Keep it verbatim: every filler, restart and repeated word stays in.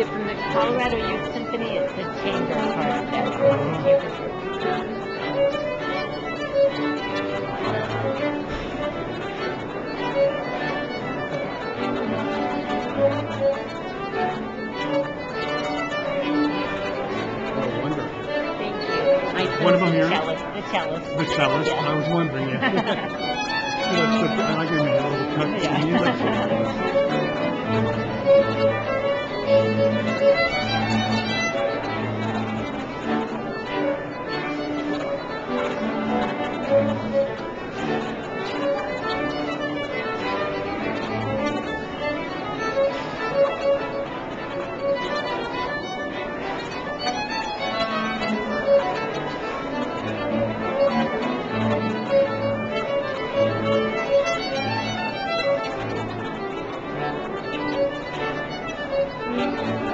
it from the Colorado Youth Symphony. It's the chamber part of that. One of them here? Cellist, the cellist. The cellist? Yeah. I was wondering. Yeah. You know, so, I like giving me a little cut to Yeah. the music. Thank you.